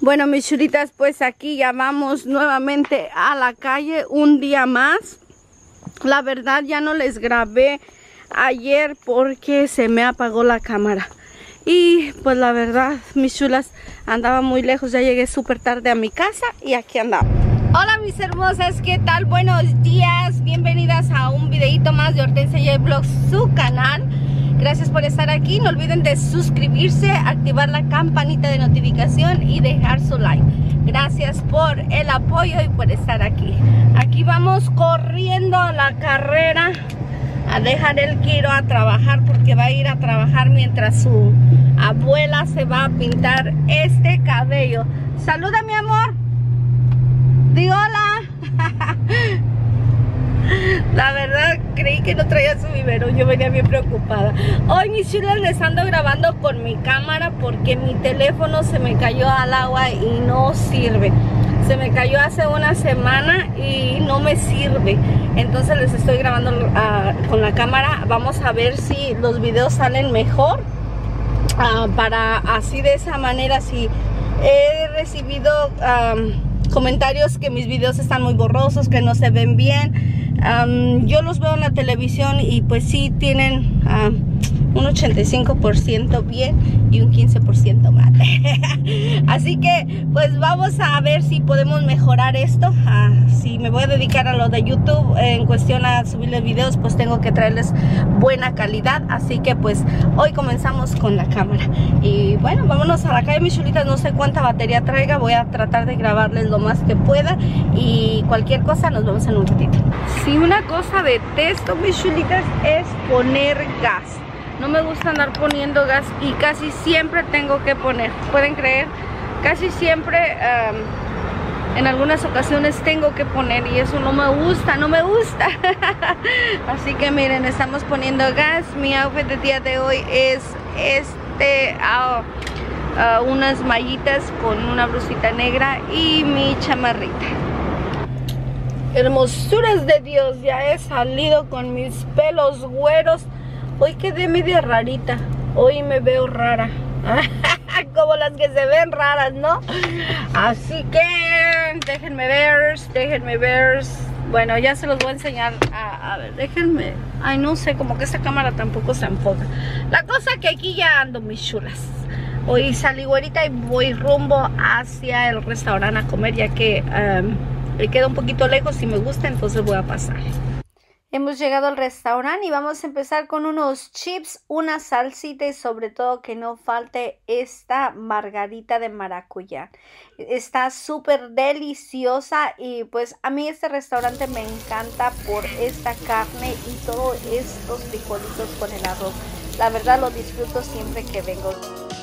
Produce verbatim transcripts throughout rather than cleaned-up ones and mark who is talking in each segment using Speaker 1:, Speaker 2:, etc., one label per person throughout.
Speaker 1: Bueno, mis chulitas, pues aquí ya vamos nuevamente a la calle un día más. La verdad ya no les grabé ayer porque se me apagó la cámara. Y pues la verdad, mis chulas, andaba muy lejos, ya llegué súper tarde a mi casa y aquí andaba. Hola mis hermosas, ¿qué tal? Buenos días, bienvenidas a un videito más de Hortensia J Vlogs, su canal. Gracias por estar aquí, no olviden de suscribirse, activar la campanita de notificación y dejar su like. Gracias por el apoyo y por estar aquí. Aquí vamos corriendo a la carrera a dejar el Kiro a trabajar porque va a ir a trabajar mientras su abuela se va a pintar este cabello. Saluda, mi amor. Di hola. La verdad creí que no traía su biberón, yo venía bien preocupada. Hoy mis chulas les ando grabando con mi cámara porque mi teléfono se me cayó al agua y no sirve. Se me cayó hace una semana y no me sirve. Entonces les estoy grabando uh, con la cámara. Vamos a ver si los videos salen mejor. Uh, para así de esa manera, si he recibido um, comentarios que mis videos están muy borrosos, que no se ven bien. Um, yo los veo en la televisión y pues sí tienen uh, un ochenta y cinco por ciento bien y un quince por ciento mal. Así que pues vamos a ver si podemos mejorar esto. Uh, si me voy a dedicar a lo de YouTube eh, en cuestión a subirles videos, pues tengo que traerles buena calidad. Así que pues hoy comenzamos con la cámara. Y bueno, vámonos a la calle, mis chulitas. No sé cuánta batería traiga, voy a tratar de grabarles lo más que pueda. Y cualquier cosa nos vemos en un ratito. Si una cosa detesto, mis chulitas, es poner gas. No me gusta andar poniendo gas y casi siempre tengo que poner. ¿Pueden creer? Casi siempre, um, en algunas ocasiones tengo que poner y eso no me gusta, no me gusta. Así que miren, estamos poniendo gas. Mi outfit del día de hoy es este, uh, uh, unas mallitas con una blusita negra y mi chamarrita. Hermosuras de Dios, ya he salido con mis pelos güeros. Hoy quedé media rarita, hoy me veo rara, como las que se ven raras, ¿no? Así que déjenme ver, déjenme ver. Bueno, ya se los voy a enseñar. A, a ver, déjenme. Ay, no sé, como que esta cámara tampoco se enfoca. La cosa que aquí ya ando, mis chulas. Hoy salí güerita y voy rumbo hacia el restaurante a comer, ya que um, me queda un poquito lejos y me gusta, entonces voy a pasar. Hemos llegado al restaurante y vamos a empezar con unos chips, una salsita y sobre todo que no falte esta margarita de maracuyá. Está súper deliciosa y pues a mí este restaurante me encanta por esta carne y todos estos frijolitos con el arroz. La verdad lo disfruto siempre que vengo.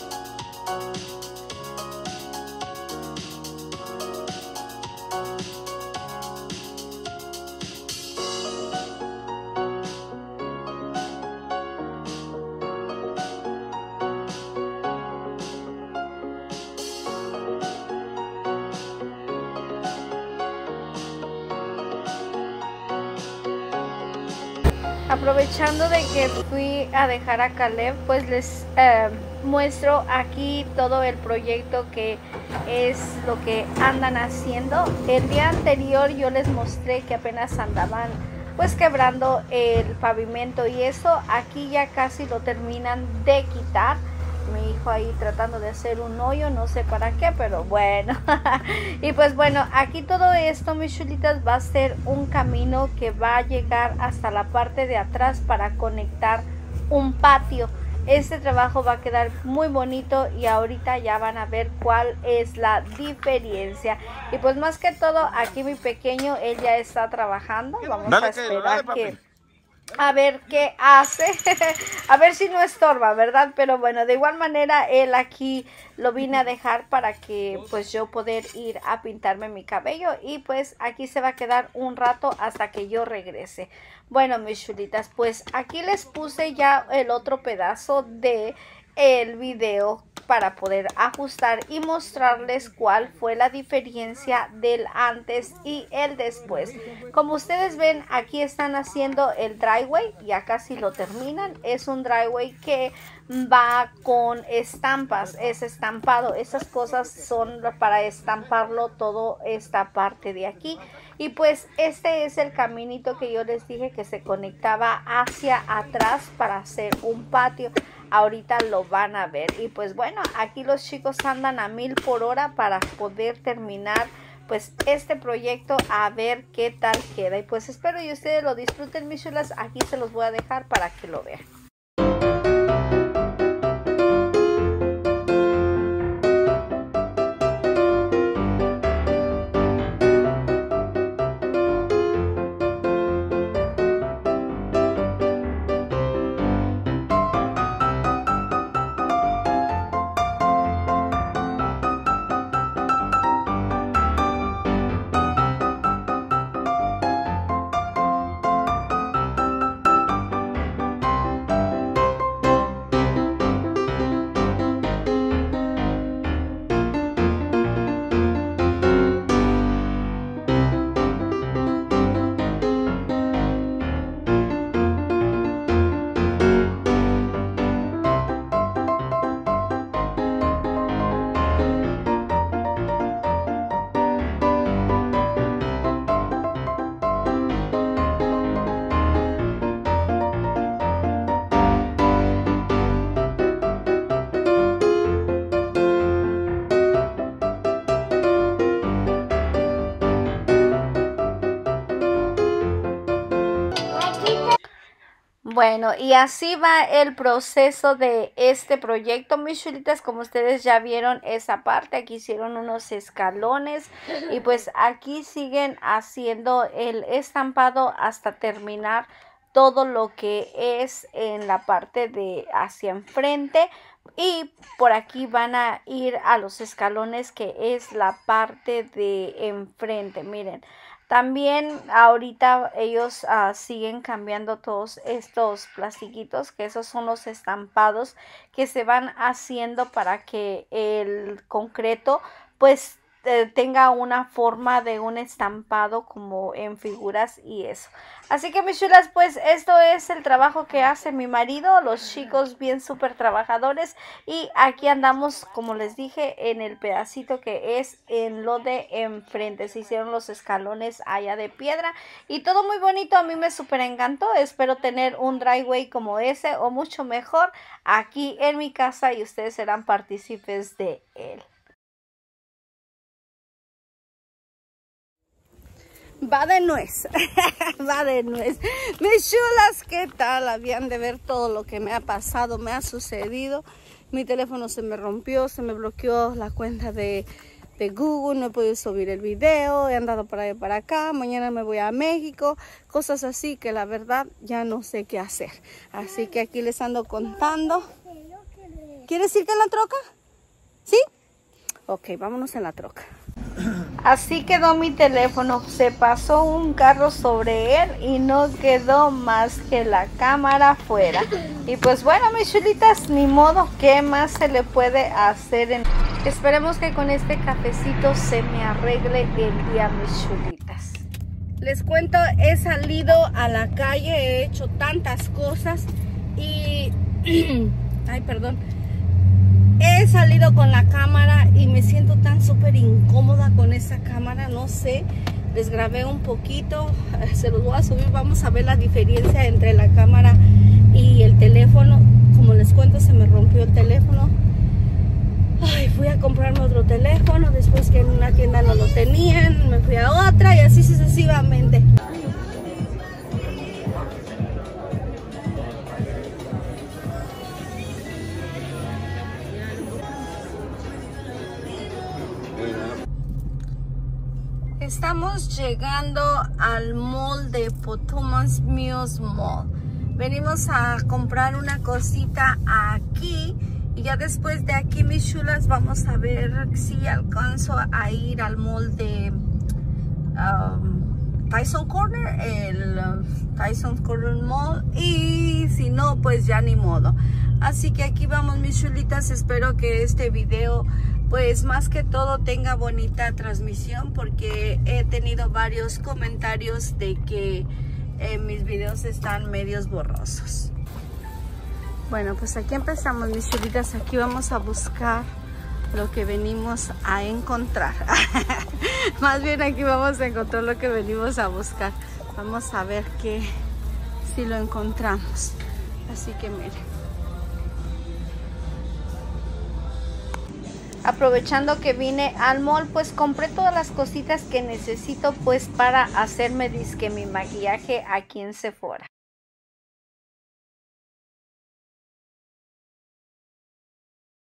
Speaker 1: Aprovechando de que fui a dejar a Caleb, pues les eh, muestro aquí todo el proyecto que es lo que andan haciendo. El día anterior yo les mostré que apenas andaban pues quebrando el pavimento y eso aquí ya casi lo terminan de quitar. Mi hijo ahí tratando de hacer un hoyo, no sé para qué, pero bueno. Y pues bueno, aquí todo esto, mis chulitas, va a ser un camino que va a llegar hasta la parte de atrás para conectar un patio. Este trabajo va a quedar muy bonito y ahorita ya van a ver cuál es la diferencia. Y pues más que todo, aquí mi pequeño, él ya está trabajando. Vamos dale, a esperar que... Dale, a ver qué hace, a ver si no estorba, ¿verdad? Pero bueno, de igual manera él aquí lo vine a dejar para que pues yo poder ir a pintarme mi cabello y pues aquí se va a quedar un rato hasta que yo regrese. Bueno, mis chulitas, pues aquí les puse ya el otro pedazo de el video para poder ajustar y mostrarles cuál fue la diferencia del antes y el después. Como ustedes ven, aquí están haciendo el driveway, ya casi lo terminan. Es un driveway que va con estampas, es estampado. Esas cosas son para estamparlo todo esta parte de aquí. Y pues este es el caminito que yo les dije que se conectaba hacia atrás para hacer un patio. Ahorita lo van a ver. Y pues bueno, aquí los chicos andan a mil por hora para poder terminar pues este proyecto, a ver qué tal queda. Y pues espero y ustedes lo disfruten, mis chulas. Aquí se los voy a dejar para que lo vean. Bueno, y así va el proceso de este proyecto, mis chulitas. Como ustedes ya vieron esa parte, aquí hicieron unos escalones y pues aquí siguen haciendo el estampado hasta terminar todo lo que es en la parte de hacia enfrente. Y por aquí van a ir a los escalones, que es la parte de enfrente. Miren, también ahorita ellos uh, siguen cambiando todos estos plastiquitos, que esos son los estampados que se van haciendo para que el concreto pues eh, tenga una forma de un estampado como en figuras y eso. Así que, mis chulas, pues esto es el trabajo que hace mi marido, los chicos bien súper trabajadores. Y aquí andamos, como les dije, en el pedacito que es en lo de enfrente. Se hicieron los escalones allá de piedra y todo muy bonito. A mí me súper encantó. Espero tener un driveway como ese o mucho mejor aquí en mi casa y ustedes serán partícipes de él. Va de nuez, va de nuez. Mis chulas, ¿qué tal? Habían de ver todo lo que me ha pasado, me ha sucedido. Mi teléfono se me rompió, se me bloqueó la cuenta de, de Google, no he podido subir el video, he andado para allá para acá, mañana me voy a México, cosas así que la verdad ya no sé qué hacer. Así que aquí les ando contando. ¿Quieres irte en la troca? ¿Sí? Ok, vámonos en la troca. Así quedó mi teléfono, se pasó un carro sobre él y no quedó más que la cámara afuera. Y pues bueno, mis chulitas, ni modo, ¿qué más se le puede hacer? En... Esperemos que con este cafecito se me arregle el día, mis chulitas. Les cuento, he salido a la calle, he hecho tantas cosas y... Ay, perdón. He salido con la cámara y me siento tan súper incómoda con esa cámara, no sé, les grabé un poquito, se los voy a subir, vamos a ver la diferencia entre la cámara y el teléfono. Como les cuento, se me rompió el teléfono. Ay, fui a comprarme otro teléfono, después que en una tienda no lo tenían, me fui a otra y así sucesivamente. Estamos llegando al mall de Potomac Mills Mall. Venimos a comprar una cosita aquí y ya después de aquí, mis chulas, vamos a ver si alcanzo a ir al mall de um, Tyson Corner, el uh, Tyson Corner Mall, y si no, pues ya ni modo. Así que aquí vamos, mis chulitas. Espero que este video, pues más que todo, tenga bonita transmisión, porque he tenido varios comentarios de que eh, mis videos están medios borrosos. Bueno, pues aquí empezamos, mis chulitas. Aquí vamos a buscar lo que venimos a encontrar. Más bien aquí vamos a encontrar lo que venimos a buscar. Vamos a ver que si lo encontramos. Así que miren. Aprovechando que vine al mall, pues compré todas las cositas que necesito pues para hacerme disque mi maquillaje aquí en Sephora.